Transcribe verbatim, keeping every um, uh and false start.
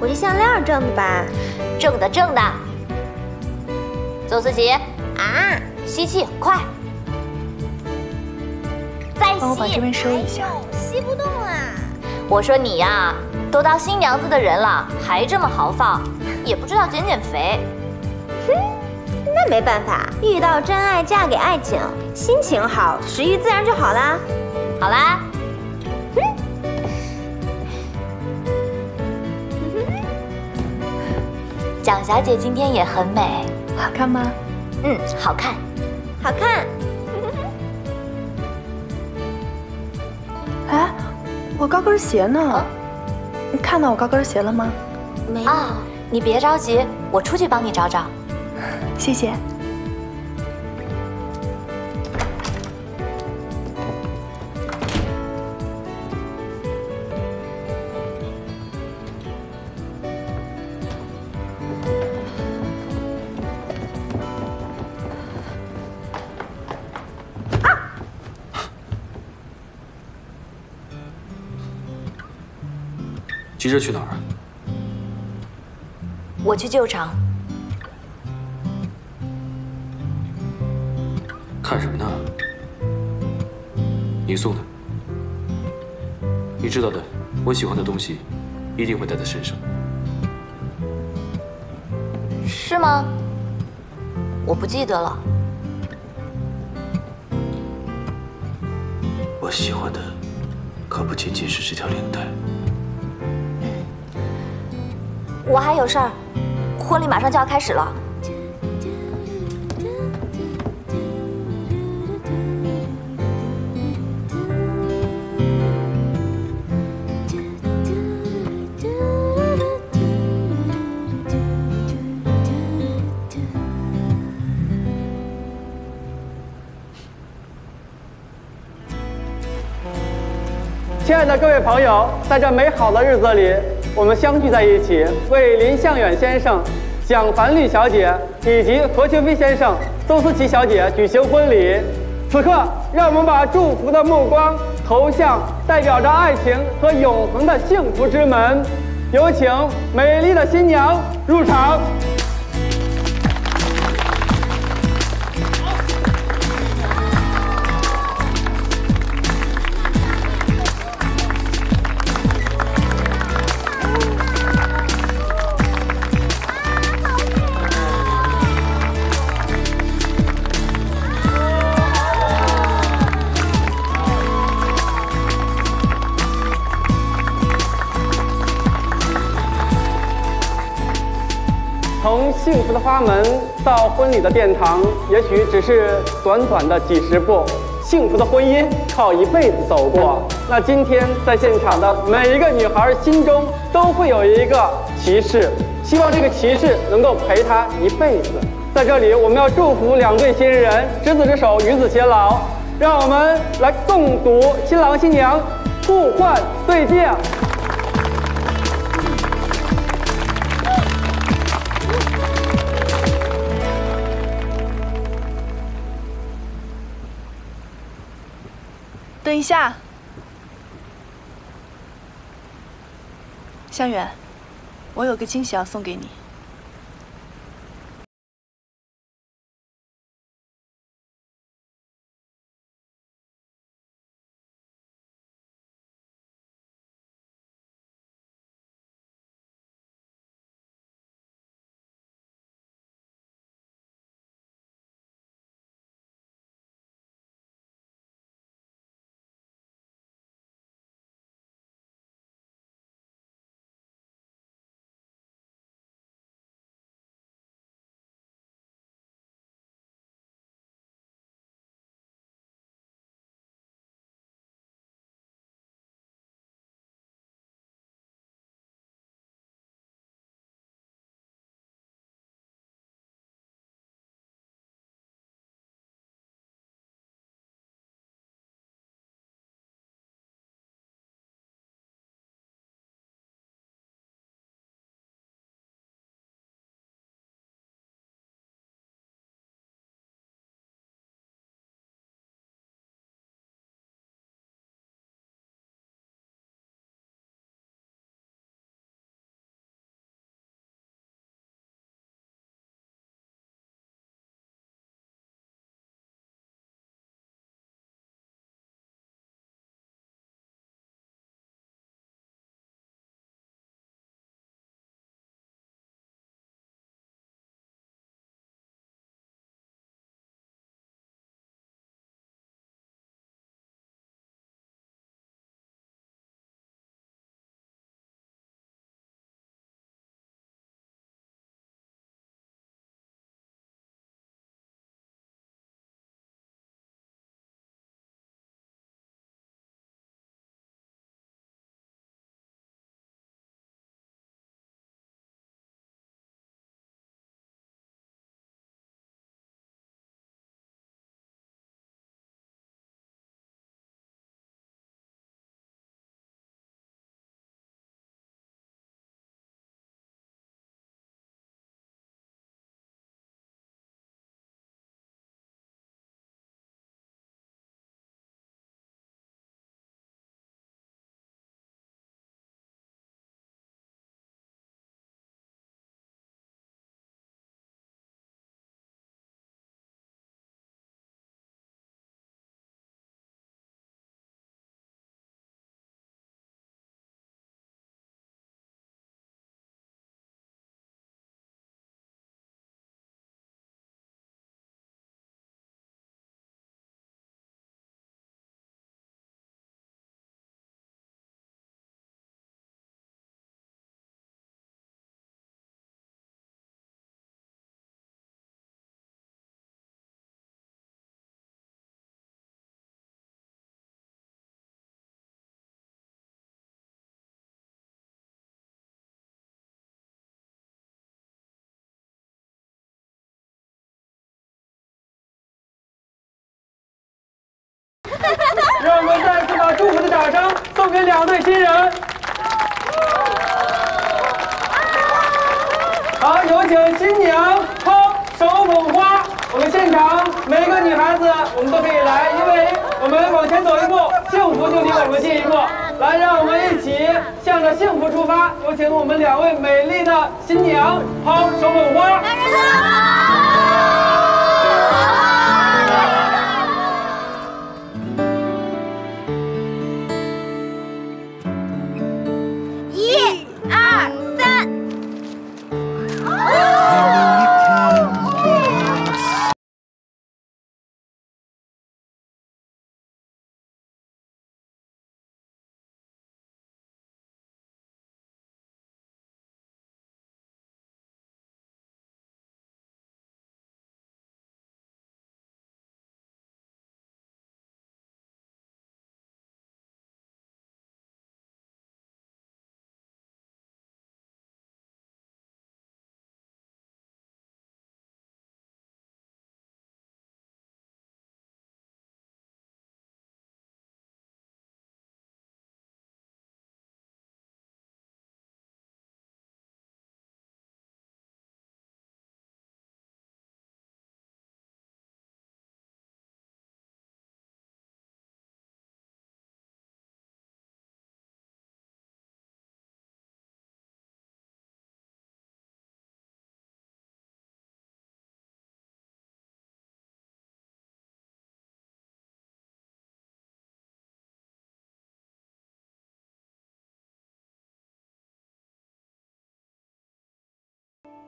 莉项链挣的吧？ 挣的挣的。邹思琪， 啊， 吸气，快！再吸。 帮我把这边收一下。 吸不动啊！ 我说你呀，都当新娘子的人了，还这么豪放，也不知道减减肥。 哼，那没办法，遇到真爱嫁给爱情，心情好，食欲自然就好啦。 好啦。蒋小姐今天也很美， 好看吗？ 嗯，好看， 好看。 哎，我高跟鞋呢？ 啊、 你看到我高跟鞋了吗？ 没有。 啊，你别着急，我出去帮你找找。 谢谢。 急着去哪儿？ 我去旧厂。 看什么呢？你送的。你知道的，我喜欢的东西一定会带在身上。 是吗？我不记得了。 我喜欢的可不仅仅是这条领带。 我还有事儿，婚礼马上就要开始了。 亲爱的各位朋友，在这美好的日子里，我们相聚在一起，为林向远先生、蒋凡丽小姐以及何秋飞先生、邹思琪小姐举行婚礼。此刻，让我们把祝福的目光投向代表着爱情和永恒的幸福之门。有请美丽的新娘入场。从幸福的花门到婚礼的殿堂，也许只是短短的几十步。幸福的婚姻靠一辈子走过。那今天在现场的每一个女孩心中都会有一个骑士，希望这个骑士能够陪她一辈子。在这里，我们要祝福两对新人，执子之手，与子偕老。让我们来共读新郎新娘互换对戒。 等一下，向远，我有个惊喜要送给你。 两对新人。好，有请新娘抛手捧花。我们现场每个女孩子，我们都可以来，因为我们往前走一步，幸福就离我们近一步。来，让我们一起向着幸福出发。有请我们两位美丽的新娘抛手捧花。